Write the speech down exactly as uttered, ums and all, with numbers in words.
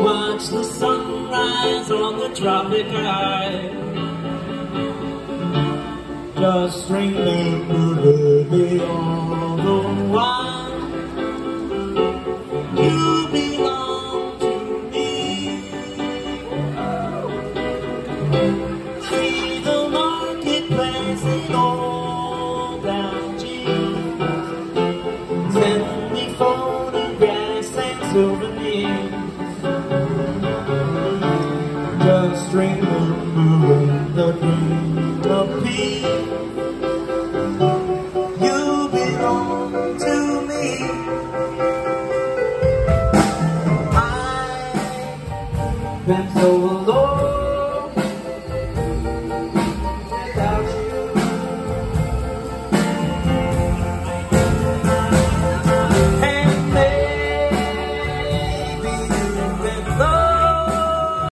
watch the sunrise on the tropic eye. Just remember, baby, all the while you belong to me. See the marketplace in old Algiers, send me photographs and souvenirs. Just remember the dream of peace. You belong to me. I've been so alone.